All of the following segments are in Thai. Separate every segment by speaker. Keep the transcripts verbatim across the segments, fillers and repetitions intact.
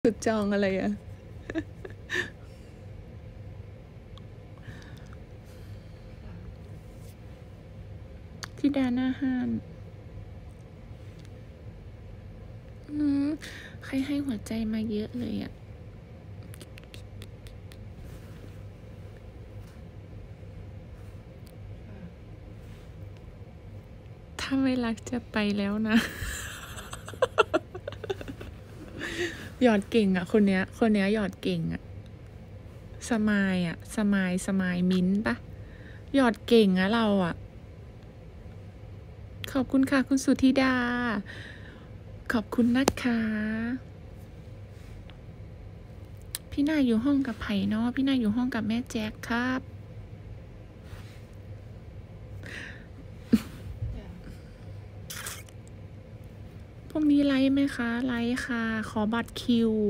Speaker 1: สุดจองอะไรอะที่ดาหน้าห้านอืมใครให้หัวใจมาเยอะเลยอะถ้าไม่รักจะไปแล้วนะ หยอดเก่งอะคนเนี้ย คนเนี้ยหยอดเก่งอะสมายอะสมายสมายมิ้นปะหยอดเก่งอะเราอะขอบคุณค่ะคุณสุธิดา ขอบคุณนะคะ พี่นาอยู่ห้องกับไผ่เนาะพี่นาอยู่ห้องกับแม่แจ็คครับพรุ่งนี้ไลฟ์ไหมคะไลฟ์ค่ะ ขอบัตรคิว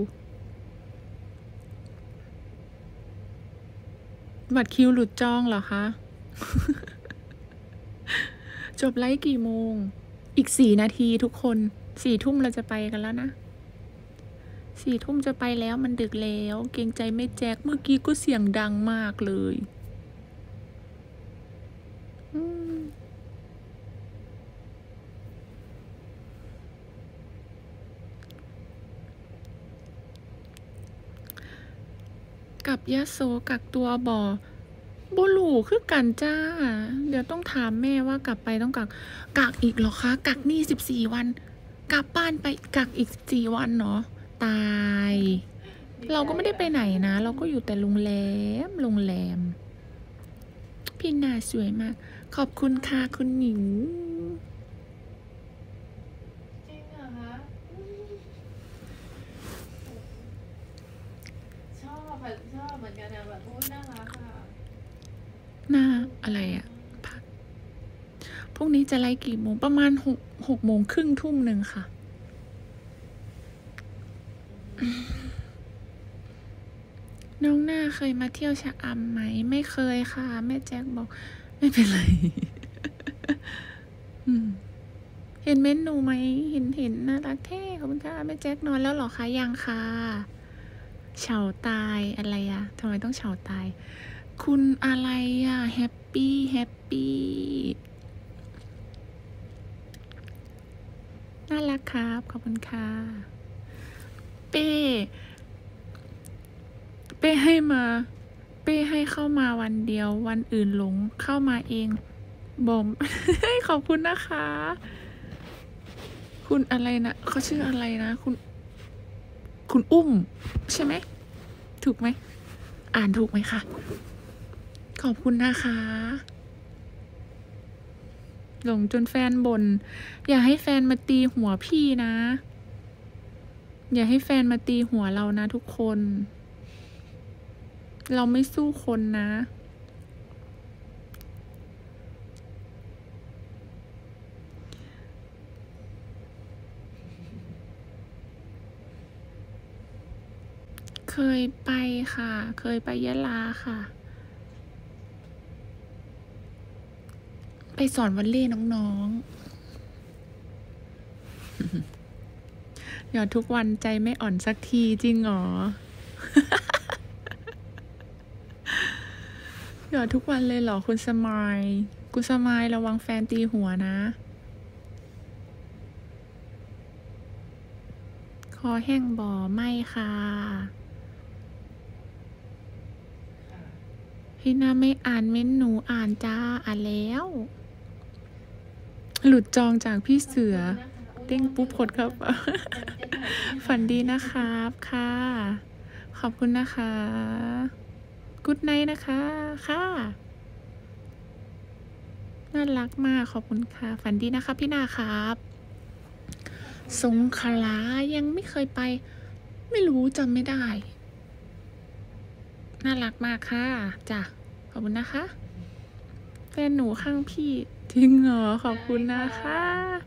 Speaker 1: บัตรคิวหลุดจองเหรอคะ จบไลฟ์กี่โมง อีกสี่นาทีทุกคน สี่ทุ่มเราจะไปกันแล้วนะ สี่ทุ่มจะไปแล้วมันดึกแล้ว เกรงใจไม่แจ็คเมื่อกี้ก็เสียงดังมากเลยอืมกับยะโสกักตัวบ่บ่รู้คือกันจ้า เดี๋ยวต้องถามแม่ว่ากลับไปต้องกัก กักอีกเหรอคะ กักนี่สิบสี่วัน กลับบ้านไปกักอีกสิบสี่วันเนาะตาย เราก็ไม่ได้ไปไหนนะ เราก็อยู่แต่โรงแรม โรงแรม พี่นาสวยมาก ขอบคุณค่ะคุณหนิง
Speaker 2: จริงเหรอคะชอบแบบชอบเหมือนกันอะแบบพูดน่ารักอะ
Speaker 1: หน้าอะไรอะพักพรุ่งนี้จะไลฟ์กี่โมง ประมาณหกหกโมงครึ่งทุ่มหนึ่งค่ะ น้องหน้าเคยมาเที่ยวชะอำไหม ไม่เคยค่ะ แม่แจ็คบอก ไม่เป็นไร อืมเห็นเม้นหนูไหม เห็นเห็นน่ารักแท้ขอบคุณค่ะแม่แจ็คนอนแล้วเหรอคะยังค่ะเฉาตายอะไรอะทำไมต้องเฉาตาย คุณอะไรอะแฮปปี้แฮปปี้น่ารักครับขอบคุณค่ะเป้เป้ให้มา เป้ให้เข้ามาวันเดียววันอื่นหลงเข้ามาเองบอม ขอบคุณนะคะ คุณอะไรนะเขาชื่ออะไรนะ คุณ คุณอุ้ม ใช่ไหม ถูกไหม อ่านถูกไหมคะ ขอบคุณนะคะ หลงจนแฟนบน่นอย่าให้แฟนมาตีหัวพี่นะ อย่าให้แฟนมาตีหัวเรานะทุกคน เราไม่สู้คนนะ เคยไปค่ะ เคยไปยะลาค่ะ ไปสอนวอลเล่น้องๆ อย่าทุกวันใจไม่อ่อนสักทีจริงเหรอ อย่าทุกวันเลยเหรอคุณสมายคุณสมายระวังแฟนตีหัวนะ คอแห้งบ่อไม่ค่ะ พี่นาไม่อ่านเม้นหนูอ่านจ้าอ่านแล้ว หลุดจองจากพี่เสือเด้งปุ๊บกดครับ ฝันดีนะครับค่ะ ขอบคุณนะคะกุ๊ดไนท์นะคะค่ะน่ารักมากขอบคุณค่ะฝันดีนะคะพี่นาครับสงขลายังไม่เคยไป ไม่รู้จำไม่ได้ น่ารักมากค่ะจ้ะขอบคุณนะคะแฟนหนูข้างพี่จริงเหรอขอบคุณนะคะ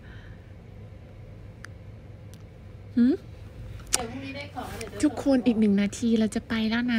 Speaker 1: หืม
Speaker 2: เดี๋ยวพรุ่งนี้ได้ของเดี๋ยวจะ
Speaker 1: ทุกคนอีกหนึ่งนาทีเราจะไปแล้วนะ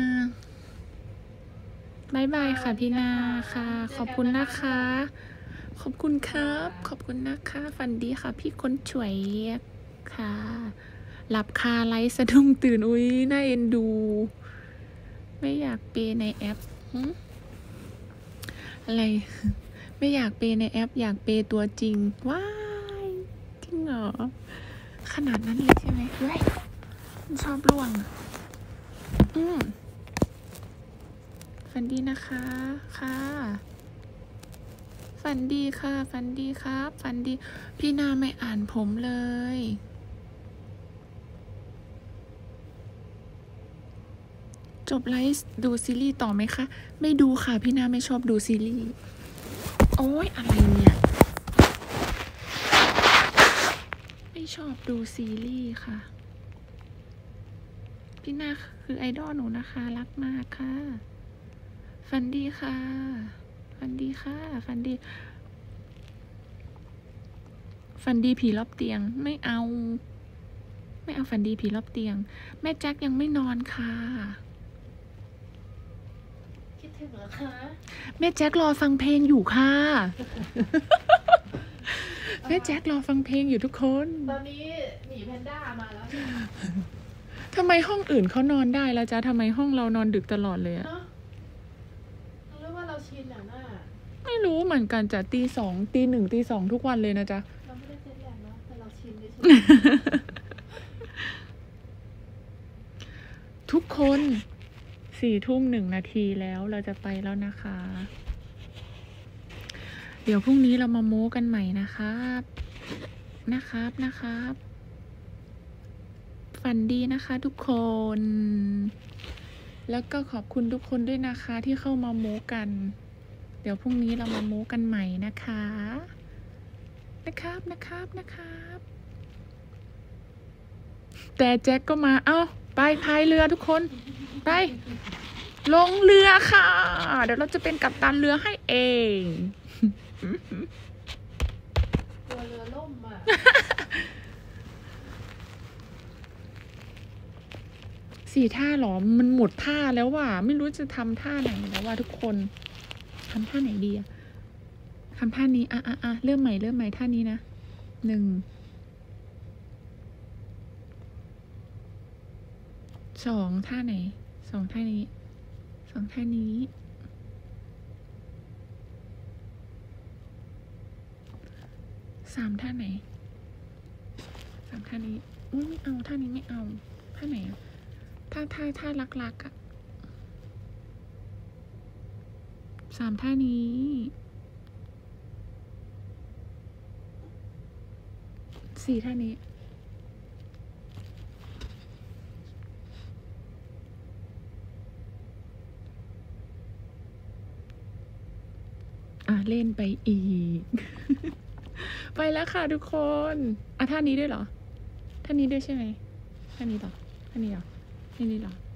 Speaker 1: บายบายค่ะพี่นาค่ะ ขอบคุณนะคะ ขอบคุณครับ ขอบคุณนะคะ ฝันดีค่ะ พี่คนช่วยค่ะหลับคาไลฟ์สะดุ้งตื่นอุ้ยน่าเอ็นดู ไม่อยากเปย์ในแอปหึอะไร ไม่อยากเปย์ในแอป อยากเปย์ตัวจริง ว้ายจริงเหรอ ขนาดนั้นเลยใช่ไหมเฮ้ยมันชอบล่วงอะอืมฝันดีนะคะ ค่ะ ฝันดีค่ะ ฝันดีครับ ฝันดี พี่นาไม่อ่านผมเลย จบไลฟ์ดูซีรีส์ต่อไหมคะ ไม่ดูค่ะ พี่นาไม่ชอบดูซีรีส์ โอ้ยอะไรเนี่ย ไม่ชอบดูซีรีส์ค่ะ พี่นาคือไอดอลหนูนะคะ รักมากค่ะ ฝันดีค่ะ ฝันดีค่ะ ฝันดี ฝันดีผีรอบเตียง ไม่เอา ไม่เอาฝันดีผีรอบเตียง แม่แจ็คยังไม่นอนค่ะ
Speaker 2: คิดถึงเหรอคะ
Speaker 1: แม่แจ็ครอฟังเพลงอยู่ค่ะ แม่แจ็ครอฟังเพลงอยู่ทุกคน
Speaker 2: ตอนนี้หมีแพนด้ามาแล้ว
Speaker 1: ทำไมห้องอื่นเขานอนได้แล้วจ๊ะทำไมห้องเรานอนดึกตลอดเลยอะ
Speaker 2: เนาะเราเรียกว่าเราชินอ่ะน่ะ
Speaker 1: ไม่รู้เหมือนกันจ้ะตีสองตีหนึ่งตีสองทุกวันเลยนะจ๊ะ
Speaker 2: เราไม่ได้เซ็ตแลนด์เนาะแต่เราชินเฉย
Speaker 1: ทุกคนสี่ทุ่มหนึ่งนาทีแล้วเราจะไปแล้วนะคะ เดี๋ยวพรุ่งนี้เรามาโม้กันใหม่นะครับ นะครับนะครับ ฝันดีนะคะทุกคน แล้วก็ขอบคุณทุกคนด้วยนะคะที่เข้ามาโม้กัน เดี๋ยวพรุ่งนี้เรามาโม้กันใหม่นะคะ นะครับนะครับนะครับ แต่แจ็คก็มา เอ้าไปพายเรือทุกคน ไป ลงเรือค่ะ เดี๋ยวเราจะเป็นกัปตันเรือให้เอง
Speaker 2: ๆตัวเรือล่มอ่ะ
Speaker 1: สี่ท่าหรอ มันหมดท่าแล้วว่ะ ไม่รู้จะทำท่าไหนแล้วว่ะทุกคน ทำท่าไหนดีอะทำท่านี้ อ่ะอ่ะอ่ะเริ่มใหม่ เริ่มใหม่ท่านี้นะ หนึ่ง สองท่าไหน สองท่านี้ สองท่านี้ สามท่าไหน สามท่านี้อุ้ยไม่เอาท่านี้ไม่เอา ท่าไหนอะท่าท่าท่ารักๆอะสามท่านี้ สี่ท่านี้ อ่ะเล่นไปอีก ไปแล้วค่ะทุกคน อ่ะท่านี้ด้วยเหรอ ท่านี้ด้วยใช่ไหมท่านี้เหรอท่านี้เหรอท่านี้เหรอ